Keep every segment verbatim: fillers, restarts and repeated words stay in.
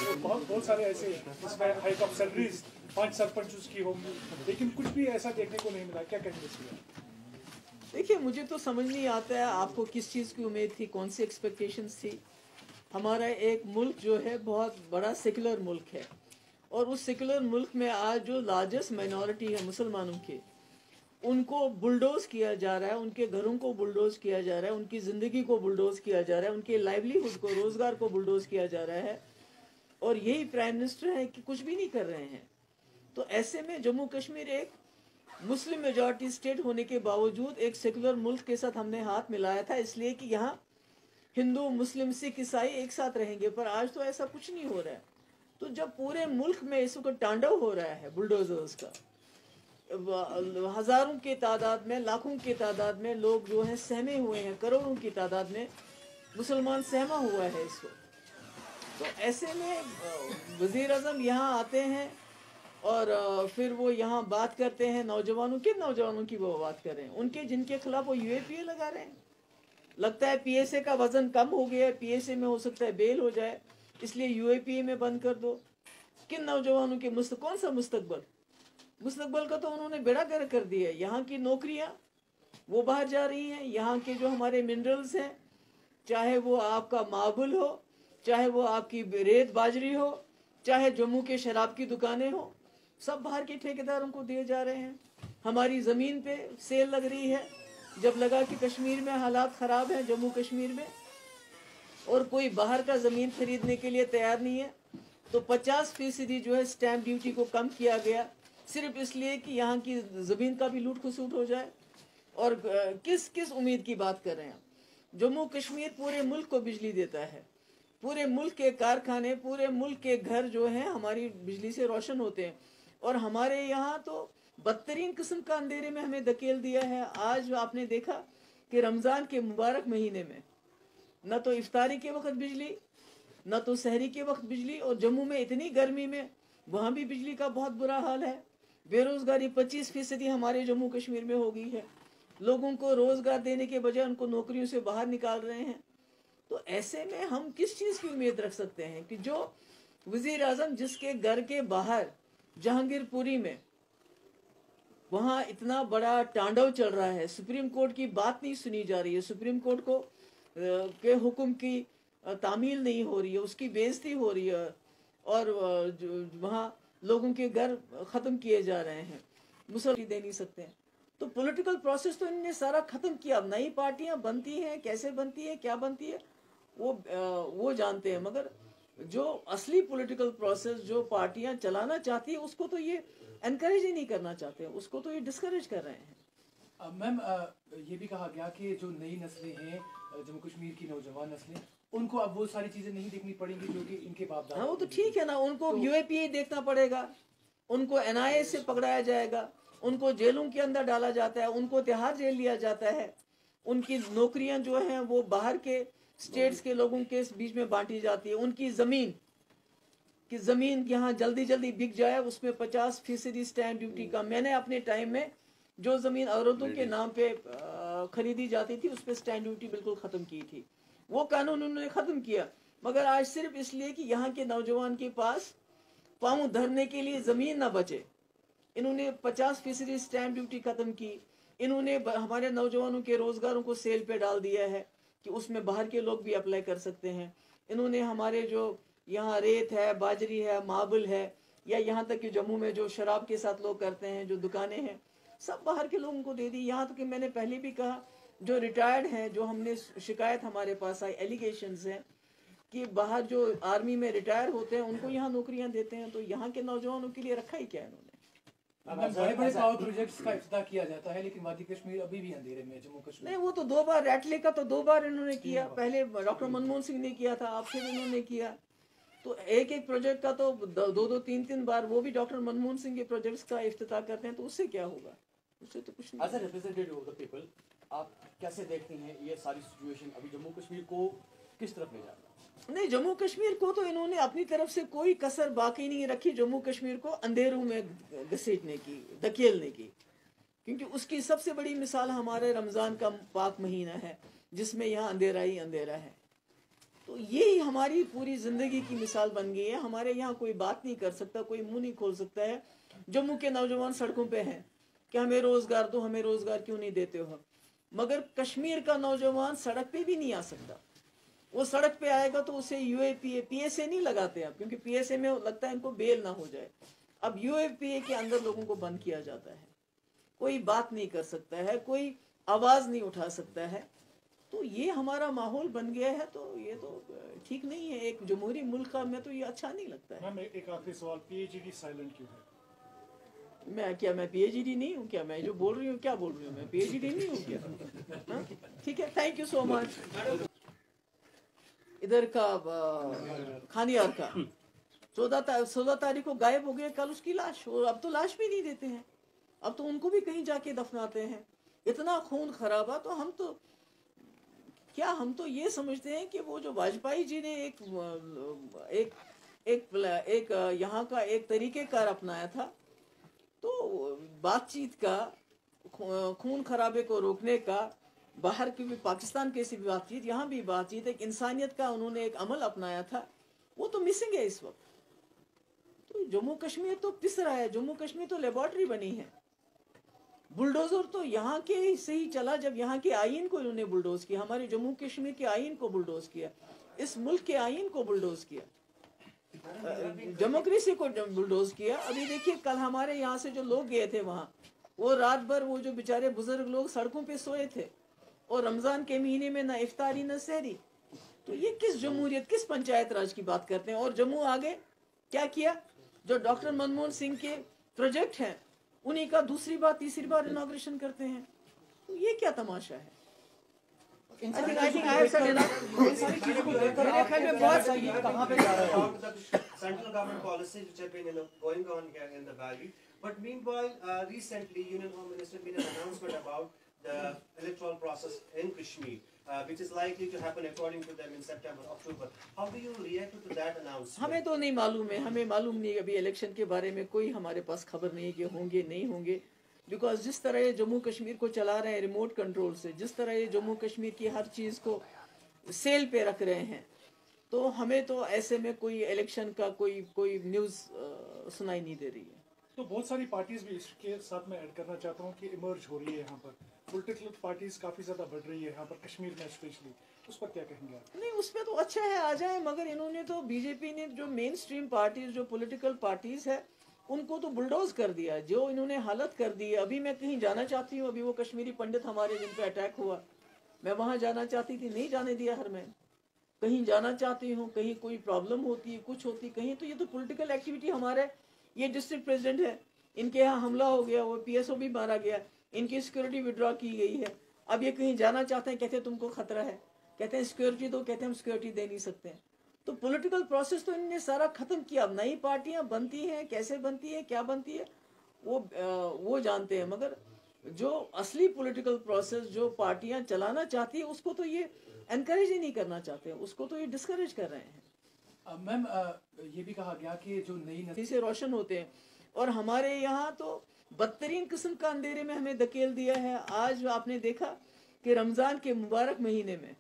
बहुत बहुत सारे ऐसे जिसमें हाइक ऑफ सैलरीज पांच सरपंच उसकी होंगी, लेकिन कुछ भी ऐसा देखने को नहीं मिला। क्या कहेंगे इसमें? देखिए, मुझे तो समझ नहीं आता है आपको किस चीज़ की उम्मीद थी, कौन सी एक्सपेक्टेशंस थी। हमारा एक मुल्क जो है बहुत बड़ा सेकुलर मुल्क है, और उस सेकुलर मुल्क में आज जो लार्जेस्ट माइनॉरिटी है मुसलमानों के, उनको बुलडोज किया जा रहा है, उनके घरों को बुलडोज किया जा रहा है, उनकी ज़िंदगी को बुलडोज किया जा रहा है, उनके लाइवलीहुड को, रोज़गार को बुलडोज किया जा रहा है, और यही प्राइम मिनिस्टर है कि कुछ भी नहीं कर रहे हैं। तो ऐसे में जम्मू कश्मीर एक मुस्लिम मेजॉरिटी स्टेट होने के बावजूद एक सेकुलर मुल्क के साथ हमने हाथ मिलाया था, इसलिए कि यहाँ हिंदू, मुस्लिम, सिख, ईसाई एक साथ रहेंगे। पर आज तो ऐसा कुछ नहीं हो रहा है। तो जब पूरे मुल्क में इस वक्त तांडव हो रहा है बुलडोजर्स का, हजारों की तादाद में, लाखों की तादाद में लोग जो हैं सहमे हुए हैं, करोड़ों की तादाद में मुसलमान सहमा हुआ है इस वक्त। तो ऐसे में वजीर आज़म यहाँ आते हैं और फिर वो यहाँ बात करते हैं नौजवानों के, नौजवानों की वो बात कर रहे हैं, उनके जिनके खिलाफ वो यूएपीए लगा रहे हैं। लगता है पीएसए का वजन कम हो गया है, पीएसए में हो सकता है बेल हो जाए, इसलिए यूएपीए में बंद कर दो। किन नौजवानों के मुस्त कौन सा मुस्तकबल? मुस्तकबल का तो उन्होंने बेड़ा गर्क कर दिया है। यहाँ की नौकरियाँ वो बाहर जा रही हैं, यहाँ के जो हमारे मिनरल्स हैं, चाहे वो आपका मार्बल हो, चाहे वो आपकी रेत बाजरी हो, चाहे जम्मू के शराब की दुकानें हो, सब बाहर के ठेकेदारों को दिए जा रहे हैं। हमारी ज़मीन पे सेल लग रही है। जब लगा कि कश्मीर में हालात ख़राब हैं, जम्मू कश्मीर में, और कोई बाहर का ज़मीन खरीदने के लिए तैयार नहीं है, तो पचास फीसदी जो है स्टैम्प ड्यूटी को कम किया गया, सिर्फ इसलिए कि यहाँ की ज़मीन का भी लूट खसूट हो जाए। और किस किस उम्मीद की बात कर रहे हैं? जम्मू कश्मीर पूरे मुल्क को बिजली देता है, पूरे मुल्क के कारखाने, पूरे मुल्क के घर जो हैं हमारी बिजली से रोशन होते हैं, और हमारे यहाँ तो बदतरीन किस्म का अंधेरे में हमें धकेल दिया है। आज आपने देखा कि रमज़ान के मुबारक महीने में न तो इफ्तारी के वक्त बिजली, न तो सहरी के वक्त बिजली, और जम्मू में इतनी गर्मी में वहाँ भी बिजली का बहुत बुरा हाल है। बेरोज़गारी पच्चीस फीसदी हमारे जम्मू कश्मीर में हो गई है। लोगों को रोज़गार देने के बजाय उनको नौकरियों से बाहर निकाल रहे हैं। तो ऐसे में हम किस चीज़ की उम्मीद रख सकते हैं कि जो वज़ीर आज़म जिसके घर के बाहर जहांगीरपुरी में वहाँ इतना बड़ा तांडव चल रहा है, सुप्रीम कोर्ट की बात नहीं सुनी जा रही है, सुप्रीम कोर्ट को के हुक्म की तामील नहीं हो रही है, उसकी बेइज्जती हो रही है, और वहाँ लोगों के घर ख़त्म किए जा रहे हैं, मुसल्मान दे नहीं सकते हैं। तो पॉलिटिकल प्रोसेस तो इन्होंने सारा ख़त्म किया। अब नई पार्टियाँ बनती हैं, कैसे बनती है, क्या बनती है, वो वो जानते हैं, मगर जो असली पॉलिटिकल प्रोसेस जो पार्टियां चलाना चाहती है उसको तो ये एनकरेज ही नहीं करना चाहते हैं, उसको तो ये डिस्करेज कर रहे हैं। मैम, ये भी कहा गया कि जो नई नस्लें हैं, जम्मू कश्मीर की नौजवान नस्लें, उनको अब वो सारी चीजें नहीं देखनी पड़ेंगी जो कि इनके बाप दादा। हाँ, वो तो ठीक है ना, उनको तो यूएपीए देखना पड़ेगा, उनको एनआईए से पकड़ाया जाएगा, उनको जेलों के अंदर डाला जाता है, उनको तिहाड़ जेल लिया जाता है, उनकी नौकरियां जो हैं वो बाहर के स्टेट्स के लोगों के बीच में बांटी जाती है, उनकी ज़मीन कि ज़मीन यहाँ जल्दी जल्दी बिक जाए, उसमें पचास फीसदी स्टैम्प ड्यूटी का। मैंने अपने टाइम में जो ज़मीन औरतों के नाम पे खरीदी जाती थी उस पर स्टैम्प ड्यूटी बिल्कुल ख़त्म की थी, वो कानून उन्होंने ख़त्म किया। मगर आज सिर्फ इसलिए कि यहाँ के नौजवान के पास पाँव धरने के लिए ज़मीन ना बचे, इन्होंने पचास फीसदी स्टैम्प ड्यूटी ख़त्म की। इन्होंने हमारे नौजवानों के रोज़गारों को सेल पे डाल दिया है कि उसमें बाहर के लोग भी अप्लाई कर सकते हैं। इन्होंने हमारे जो यहाँ रेत है, बाजरी है, मार्बल है, या यहाँ तक कि जम्मू में जो शराब के साथ लोग करते हैं, जो दुकानें हैं, सब बाहर के लोगों को दे दी। यहाँ तक कि मैंने पहले भी कहा, जो रिटायर्ड हैं, जो हमने शिकायत हमारे पास आई, एलिगेशंस हैं कि बाहर जो आर्मी में रिटायर होते हैं उनको यहाँ नौकरियाँ देते हैं। तो यहाँ के नौजवानों के लिए रखा ही क्या है इन्होंने? बड़े बड़े पावर प्रोजेक्ट्स का इफ्तिताह किया जाता है, लेकिन वादी कश्मीर अभी भी अंधेरे में, जम्मू कश्मीर। नहीं, वो तो दो बार, रैटले का तो दो बार इन्होंने किया, पहले डॉक्टर मनमोहन सिंह ने किया था, अब फिर इन्होंने किया। तो एक एक प्रोजेक्ट का तो दो दो तीन तीन बार वो भी डॉक्टर मनमोहन सिंह के प्रोजेक्ट्स का इफ्तिताह करते हैं, तो उससे क्या होगा? उससे तो कुछ नहीं। As a representative of the people, आप कैसे देखते हैं ये सारी सिचुएशन अभी जम्मू कश्मीर को किस तरफ ले जा रहा है? नहीं, जम्मू कश्मीर को तो इन्होंने अपनी तरफ से कोई कसर बाकी नहीं रखी जम्मू कश्मीर को अंधेरों में घसीटने की, धकेलने की, क्योंकि उसकी सबसे बड़ी मिसाल हमारे रमज़ान का पाक महीना है जिसमें यहाँ अंधेरा ही अंधेरा है। تو यही हमारी पूरी जिंदगी की मिसाल बन गई है। हमारे यहाँ कोई बात नहीं कर सकता, कोई मुंह नहीं खोल सकता है। जम्मू के नौजवान सड़कों पे हैं कि हमें रोजगार दो, हमें रोजगार क्यों नहीं देते हो। मगर कश्मीर का नौजवान सड़क पे भी नहीं आ सकता। वो सड़क पे आएगा तो उसे यूएपीए पीएसए नहीं लगाते आप, क्योंकि पीएसए में लगता है इनको बेल ना हो जाए। अब यूएपीए के अंदर लोगों को बंद किया जाता है, कोई बात नहीं कर सकता है, कोई आवाज नहीं उठा सकता है। तो ये हमारा माहौल बन गया है, तो ये तो ठीक नहीं है। एक जमहूरी मुल्क का में तो ये अच्छा नहीं लगता है। मैम एक आखिरी सवाल, पीएचडी साइलेंट क्यों है? मैं क्या मैं पीएचडी नहीं हूँ क्या? मैं जो बोल रही हूँ क्या बोल रही हूँ? मैं पीएचडी नहीं हूँ क्या? हाँ? ठीक है, थैंक यू सो मच। इधर का खानियार का चौदह चौदह तारीख को गायब हो गया, कल उसकी लाश, और अब तो लाश भी नहीं देते हैं। अब तो उनको भी कहीं जाके दफनाते हैं। इतना खून खराबा। तो हम तो क्या हम तो ये समझते हैं कि वो जो वाजपेयी जी ने एक एक एक, एक यहाँ का एक तरीकेकार अपनाया था, तो बातचीत का, खून खराबे को रोकने का, बाहर की भी पाकिस्तान की भी बातचीत, यहाँ भी बातचीत, एक इंसानियत का उन्होंने एक अमल अपनाया था, वो तो मिसिंग है इस वक्त। तो जम्मू कश्मीर तो पिस रहा है, जम्मू कश्मीर तो लेबोरेटरी बनी है। बुलडोजर तो यहाँ के से ही चला जब यहाँ के आईन को इन्होंने बुलडोज किया, हमारे जम्मू कश्मीर के आईन को बुलडोज किया, इस मुल्क के आईन को बुलडोज किया, डेमोक्रेसी को बुलडोज किया। अभी देखिए कल हमारे यहाँ से जो लोग गए थे वहाँ, वो रात भर वो जो बेचारे बुजुर्ग लोग सड़कों पे सोए थे, और रमजान के महीने में ना इफ्तारी न सहरी। तो ये किस जमहूरियत, किस पंचायत राज की बात करते हैं। और जम्मू आगे क्या किया, जो डॉक्टर मनमोहन सिंह के प्रोजेक्ट हैं उन्हीं का दूसरी बार तीसरी बार इनॉग्रेशन करते हैं। तो ये क्या तमाशा है। इन सारी चीजों को लेकर इन सारी चीजों को लेकर मेरे ख्याल में बहुत आप ये कहाँ पे जा रहे हैं? About the central government policies which have been you know, going on here in the valley. But meanwhile, uh, recently, Union Home Minister made an announcement about the electoral process in Kashmir, uh, which is likely to happen according to them in September, October. How do you react to that announcement? हमें तो नहीं मालूम है, हमें मालूम नहीं, अभी election के बारे में कोई हमारे पास खबर नहीं है कि होंगे नहीं होंगे। बिकॉज जिस तरह ये जम्मू कश्मीर को चला रहे हैं रिमोट कंट्रोल से, जिस तरह ये जम्मू कश्मीर की हर चीज़ को सेल पे रख रहे हैं, तो हमें तो ऐसे में कोई इलेक्शन का कोई कोई न्यूज़ सुनाई नहीं दे रही है। तो बहुत सारी पार्टीज भी इसके साथ में ऐड करना चाहता हूँ कि इमर्ज हो रही है यहाँ पर, पॉलिटिकल पार्टीज काफ़ी ज़्यादा बढ़ रही है यहाँ पर कश्मीर में स्पेशली, उस पर क्या कहेंगे आप? नहीं, उसमें तो अच्छा है, आ जाए, मगर इन्होंने तो बीजेपी ने जो मेन स्ट्रीम पार्टीज, जो पॉलिटिकल पार्टीज है, उनको तो बुलडोज कर दिया, जो इन्होंने हालत कर दी है। अभी मैं कहीं जाना चाहती हूँ, अभी वो कश्मीरी पंडित हमारे जिन पे अटैक हुआ, मैं वहाँ जाना चाहती थी, नहीं जाने दिया हर मैं। कहीं जाना चाहती हूँ, कहीं कोई प्रॉब्लम होती है, कुछ होती कहीं, तो ये तो पॉलिटिकल एक्टिविटी। हमारे ये डिस्ट्रिक्ट प्रेसिडेंट है, इनके यहाँ हमला हो गया, वो पीएसओ भी मारा गया, इनकी सिक्योरिटी विड्रॉ की गई है। अब ये कहीं जाना चाहते हैं, कहते हैं तुमको खतरा है, कहते हैं सिक्योरिटी दो, कहते हैं हम सिक्योरिटी दे नहीं सकते हैं। तो पॉलिटिकल प्रोसेस तो इन्होंने सारा खत्म किया। अब नई पार्टियां बनती हैं, कैसे बनती है, क्या बनती है, वो वो जानते हैं, मगर जो असली पॉलिटिकल प्रोसेस जो पार्टियां चलाना चाहती है, उसको तो ये एनकरेज ही नहीं करना चाहते हैं, उसको तो ये डिस्करेज कर रहे हैं। मैम ये भी कहा गया कि जो नई नस्ल से रोशन होते हैं, और हमारे यहाँ तो बदतरीन किस्म का अंधेरे में हमें धकेल दिया है। आज आपने देखा कि रमज़ान के मुबारक महीने में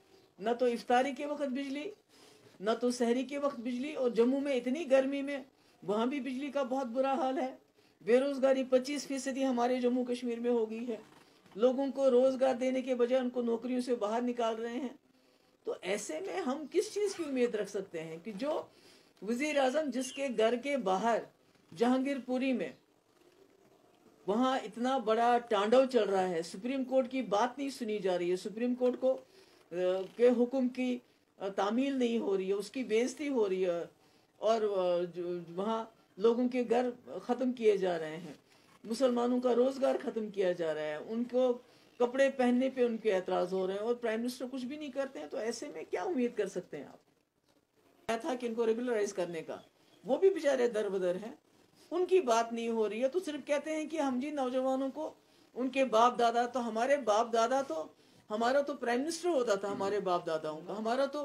न तो इफ्तारी के वक्त बिजली, न तो सहरी के वक्त बिजली, और जम्मू में इतनी गर्मी में वहाँ भी बिजली का बहुत बुरा हाल है। बेरोजगारी पच्चीस फीसदी हमारे जम्मू कश्मीर में हो गई है। लोगों को रोजगार देने के बजाय उनको नौकरियों से बाहर निकाल रहे हैं। तो ऐसे में हम किस चीज़ की उम्मीद रख सकते हैं कि जो वजीर आजम जिसके घर के बाहर जहांगीरपुरी में वहाँ इतना बड़ा तांडव चल रहा है, सुप्रीम कोर्ट की बात नहीं सुनी जा रही है, सुप्रीम कोर्ट को के हुक्म की तामील नहीं हो रही है, उसकी बेइज्जती हो रही है, और वहाँ लोगों के घर ख़त्म किए जा रहे हैं, मुसलमानों का रोज़गार ख़त्म किया जा रहा है, उनको कपड़े पहनने पे उनके एतराज़ हो रहे हैं, और प्राइम मिनिस्टर कुछ भी नहीं करते हैं। तो ऐसे में क्या उम्मीद कर सकते हैं आप? था कि इनको रेगुलराइज करने का, वो भी बेचारे दर बदर हैं, उनकी बात नहीं हो रही है। तो सिर्फ कहते हैं कि हम जी नौजवानों को, उनके बाप दादा, तो हमारे बाप दादा तो, हमारा तो प्राइम मिनिस्टर होता था हमारे बाप दादाओं का, हमारा तो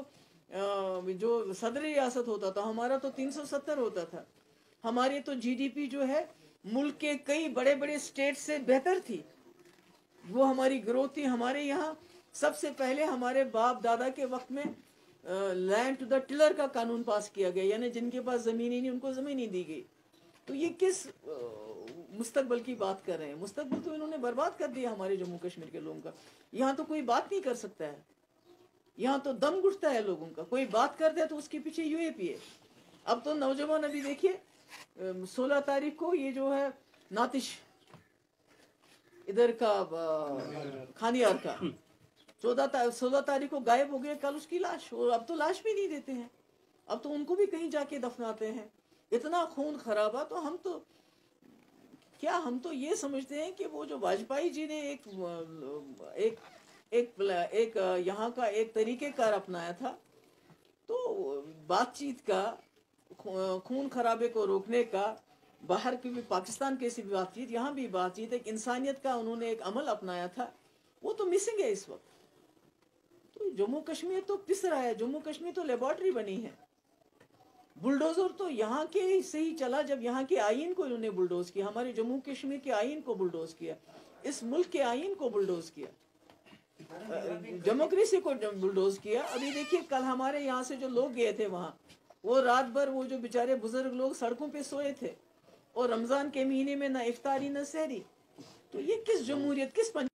जो सदर रियासत होता था हमारा तो तीन सौ सत्तर होता था, हमारी तो जीडीपी जो है मुल्क के कई बड़े बड़े स्टेट से बेहतर थी, वो हमारी ग्रोथ थी। हमारे यहाँ सबसे पहले हमारे बाप दादा के वक्त में लैंड टू द टिलर का कानून पास किया गया, यानी जिनके पास ज़मीन ही नहीं उनको ज़मीन ही दी गई। तो ये किस मुस्तकबल की बात कर रहे हैं? मुस्तकबल तो इन्होंने बर्बाद कर दिया हमारे जम्मू कश्मीर के लोगों का। यहाँ तो कोई बात नहीं कर सकता है, यहाँ तो दम घुटता है लोगों का। कोई बात कर दे तो उसके पीछे यूएपी है। अब तो नौजवान, अभी देखिए सोलह तारीख को ये जो है नातिश इधर का खानियार का चौदह सोलह तारीख को गायब हो गए, कल उसकी लाश, और अब तो लाश भी नहीं देते हैं, अब तो उनको भी कहीं जाके दफनाते हैं। इतना खून खराबा। तो हम तो क्या, हम तो ये समझते हैं कि वो जो वाजपेयी जी ने एक एक एक एक यहाँ का एक तरीक़ेकार अपनाया था, तो बातचीत का, खून खराबे को रोकने का, बाहर की भी पाकिस्तान की भी बातचीत, यहाँ भी बातचीत, एक इंसानियत का उन्होंने एक अमल अपनाया था, वो तो मिसिंग है इस वक्त। तो जम्मू कश्मीर तो पिस रहा है, जम्मू कश्मीर तो लेबॉर्ट्री बनी है। बुलडोजर तो यहाँ के से ही चला जब यहाँ के आइन को इन्होंने बुलडोज किया, हमारे जम्मू कश्मीर के आइन को बुलडोज किया, इस मुल्क के आइन को बुलडोज किया, डेमोक्रेसी को बुलडोज किया। अभी देखिए कल हमारे यहाँ से जो लोग गए थे वहाँ, वो रात भर वो जो बेचारे बुजुर्ग लोग सड़कों पे सोए थे, और रमजान के महीने में ना इफ्तारी ना सहरी। तो ये किस जमहूरियत, किस